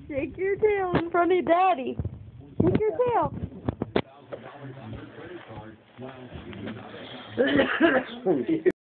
Shake your tail in front of Daddy. Shake your tail.